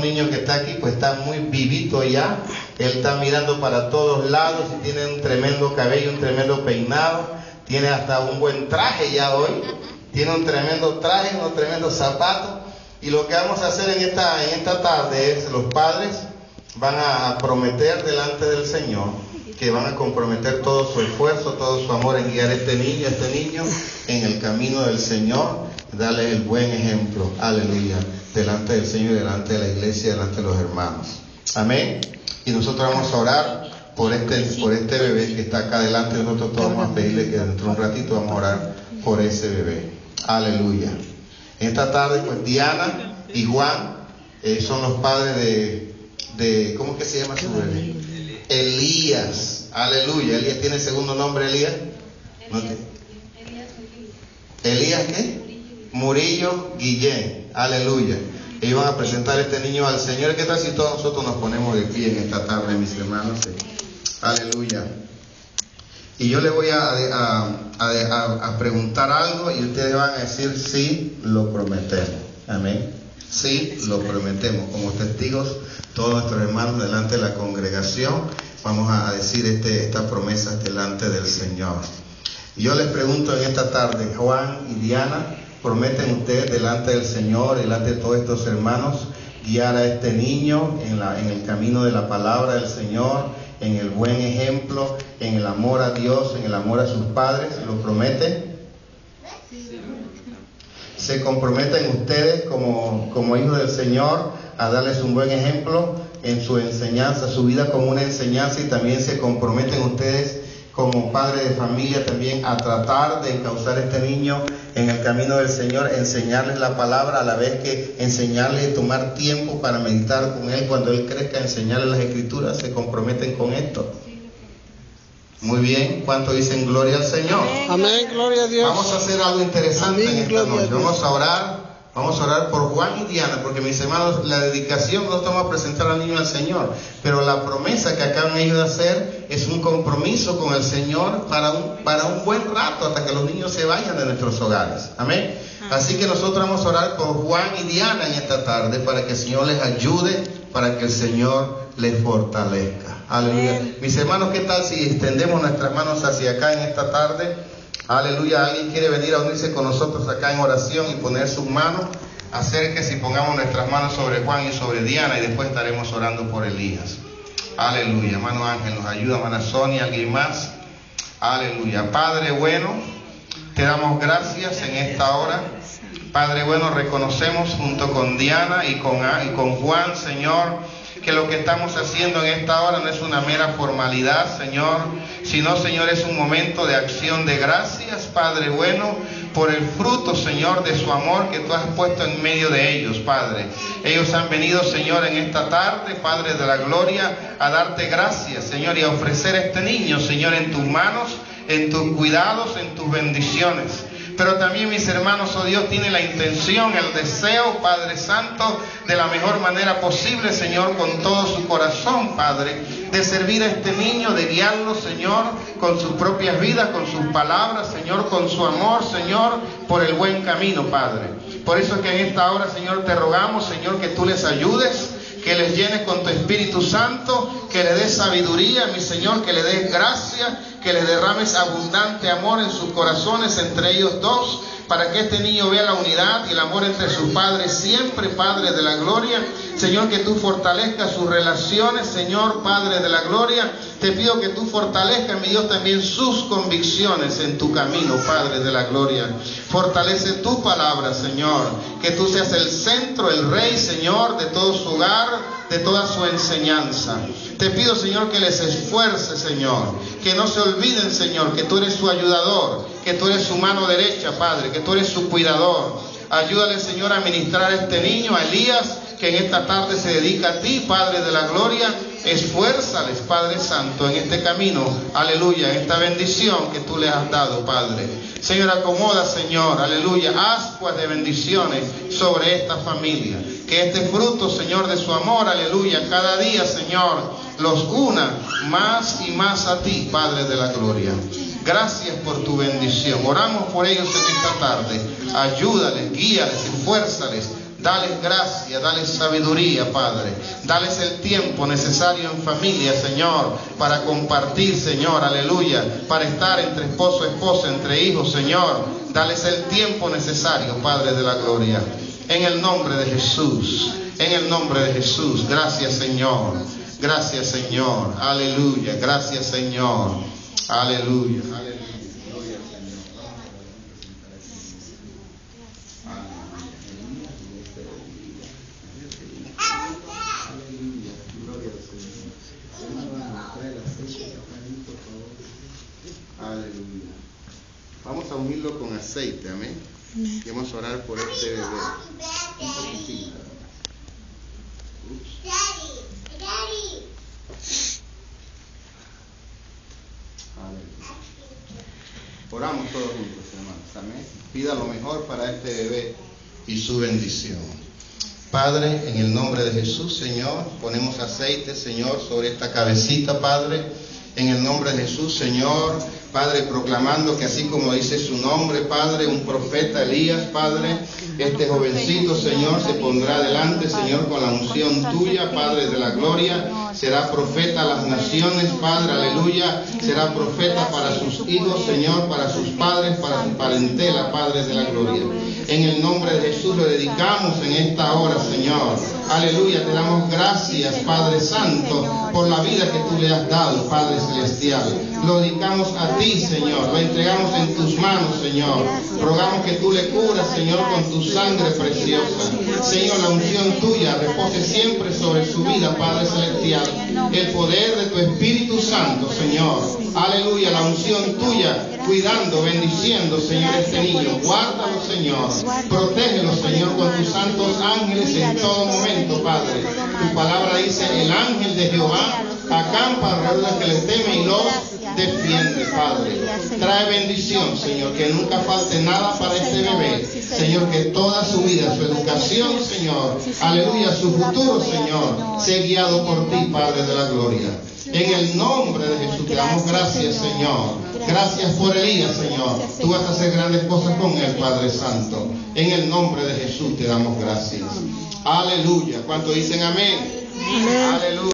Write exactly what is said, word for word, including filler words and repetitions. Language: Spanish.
niño que está aquí, pues está muy vivito ya. Él está mirando para todos lados y tiene un tremendo cabello, un tremendo peinado. Tiene hasta un buen traje ya hoy. Tiene un tremendo traje, unos tremendos zapatos. Y lo que vamos a hacer en esta, en esta tarde es, los padres van a prometer delante del Señor que van a comprometer todo su esfuerzo, todo su amor en guiar a este niño, a este niño en el camino del Señor, darle el buen ejemplo, aleluya, delante del Señor y delante de la iglesia, delante de los hermanos. Amén. Y nosotros vamos a orar por este, por este bebé que está acá delante. Nosotros todos vamos a pedirle que dentro de un ratito vamos a orar por ese bebé. Aleluya. Esta tarde, pues Diana y Juan eh, son los padres de, de, ¿cómo que se llama su bebé? Elías. Aleluya. Elías tiene segundo nombre, Elías. ¿No te... ¿Elías qué? Murillo Guillén. Aleluya. Ellos van a presentar a este niño al Señor. ¿Qué tal si todos nosotros nos ponemos de pie en esta tarde, mis hermanos? Aleluya. Y yo le voy a, a, a, a, a preguntar algo y ustedes van a decir sí, lo prometemos. Amén. Sí, lo prometemos. Como testigos, todos nuestros hermanos delante de la congregación, vamos a decir este, estas promesas delante del Señor. Y yo les pregunto en esta tarde, Juan y Diana, ¿prometen ustedes delante del Señor, delante de todos estos hermanos, guiar a este niño en, la, en el camino de la palabra del Señor, en el buen ejemplo, en el amor a Dios, en el amor a sus padres? ¿Lo prometen? Sí. ¿Se comprometen ustedes como, como hijos del Señor a darles un buen ejemplo en su enseñanza, su vida como una enseñanza? Y también se comprometen ustedes como padres de familia también a tratar de encauzar a este niño en el camino del Señor, enseñarles la palabra, a la vez que enseñarles y tomar tiempo para meditar con él cuando él crezca, enseñarles las escrituras? ¿Se comprometen con esto? Muy bien. ¿Cuánto dicen gloria al Señor? Amén, gloria a Dios. Vamos a hacer algo interesante Amén, en esta noche. Vamos a orar. Vamos a orar por Juan y Diana, porque mis hermanos, la dedicación no estamos a presentar al niño al Señor, pero la promesa que acaban ellos de hacer es un compromiso con el Señor para un, para un buen rato, hasta que los niños se vayan de nuestros hogares. Amén. Así que nosotros vamos a orar por Juan y Diana en esta tarde, para que el Señor les ayude, para que el Señor les fortalezca. Aleluya. Mis hermanos, ¿qué tal si extendemos nuestras manos hacia acá en esta tarde? Aleluya. ¿Alguien quiere venir a unirse con nosotros acá en oración y poner sus manos? Acérquese y pongamos nuestras manos sobre Juan y sobre Diana, y después estaremos orando por Elías. Aleluya. Hermano Ángel nos ayuda, hermana Sonia, alguien más. Aleluya. Padre bueno, te damos gracias en esta hora. Padre bueno, reconocemos junto con Diana y con, y con Juan, Señor, que lo que estamos haciendo en esta hora no es una mera formalidad, Señor, sino, Señor, es un momento de acción de gracias, Padre bueno, por el fruto, Señor, de su amor que tú has puesto en medio de ellos, Padre. Ellos han venido, Señor, en esta tarde, Padre de la gloria, a darte gracias, Señor, y a ofrecer a este niño, Señor, en tus manos, en tus cuidados, en tus bendiciones. Pero también, mis hermanos, oh Dios, tiene la intención, el deseo, Padre Santo, de la mejor manera posible, Señor, con todo su corazón, Padre, de servir a este niño, de guiarlo, Señor, con sus propias vidas, con sus palabras, Señor, con su amor, Señor, por el buen camino, Padre. Por eso es que en esta hora, Señor, te rogamos, Señor, que tú les ayudes, que les llenes con tu Espíritu Santo, que les des sabiduría, mi Señor, que les des gracia, que les derrames abundante amor en sus corazones entre ellos dos, para que este niño vea la unidad y el amor entre sus padres siempre, Padre de la gloria. Señor, que tú fortalezcas sus relaciones, Señor, Padre de la gloria. Te pido que tú fortalezcas, mi Dios, también sus convicciones en tu camino, Padre de la gloria. Fortalece tu palabra, Señor, que tú seas el centro, el Rey, Señor, de todo su hogar, de toda su enseñanza. Te pido, Señor, que les esfuerce, Señor, que no se olviden, Señor, que tú eres su ayudador, que tú eres su mano derecha, Padre, que tú eres su cuidador. Ayúdale, Señor, a ministrar a este niño, a Elías, que en esta tarde se dedica a ti, Padre de la gloria. Esfuérzales, Padre Santo, en este camino, aleluya, en esta bendición que tú le has dado, Padre. Señor, acomoda, Señor, aleluya, ascuas de bendiciones sobre esta familia. Que este fruto, Señor, de su amor, aleluya, cada día, Señor, los una más y más a ti, Padre de la gloria. Gracias por tu bendición. Oramos por ellos en esta tarde. Ayúdales, guíales, esfuérzales. Dales gracia, dales sabiduría, Padre. Dales el tiempo necesario en familia, Señor, para compartir, Señor, aleluya, para estar entre esposo y esposa, entre hijos, Señor. Dales el tiempo necesario, Padre de la gloria. En el nombre de Jesús, en el nombre de Jesús. Gracias, Señor. Gracias, Señor. Aleluya. Gracias, Señor. Aleluya. Aleluya. Aleluya. Vamos a unirlo con aceite, amén. Amén. Y vamos a orar por este bebé. Un poquitito. Ups. Aleluya. Oramos todos juntos, hermanos, amén. Pida lo mejor para este bebé y su bendición. Padre, en el nombre de Jesús, Señor, ponemos aceite, Señor, sobre esta cabecita, Padre. En el nombre de Jesús, Señor, Padre, proclamando que así como dice su nombre, Padre, un profeta Elías, Padre, este jovencito, Señor, se pondrá delante, Señor, con la unción tuya, Padre de la gloria. Será profeta a las naciones, Padre, aleluya. Será profeta para sus hijos, Señor, para sus padres, para su parentela, Padre de la gloria. En el nombre de Jesús lo dedicamos en esta hora, Señor. Aleluya, te damos gracias, Padre Santo, por la vida que tú le has dado, Padre Celestial. Lo dedicamos a ti, Señor. Lo entregamos en tus manos, Señor. Rogamos que tú le cubras, Señor, con tu sangre preciosa. Señor, la unción tuya repose siempre sobre su vida, Padre Celestial. El poder de tu Espíritu Santo, Señor. Aleluya, la unción tuya, cuidando, bendiciendo, Señor, este niño. Guárdalo, Señor. Protégelo, Señor, con tus santos ángeles en todo momento, Padre. Tu palabra dice, el ángel de Jehová acampa alrededor de los que le temen y los defiende, Padre. Trae bendición, Señor, que nunca falte nada para este bebé. Señor, que toda su vida, su educación, Señor, aleluya, su futuro, Señor, sea guiado por ti, Padre de la gloria. En el nombre de Jesús te damos gracias, Señor. Gracias por Elías, Señor. Tú vas a hacer grandes cosas con él, Padre Santo. En el nombre de Jesús te damos gracias. Aleluya. ¿Cuántos dicen amén? Aleluya.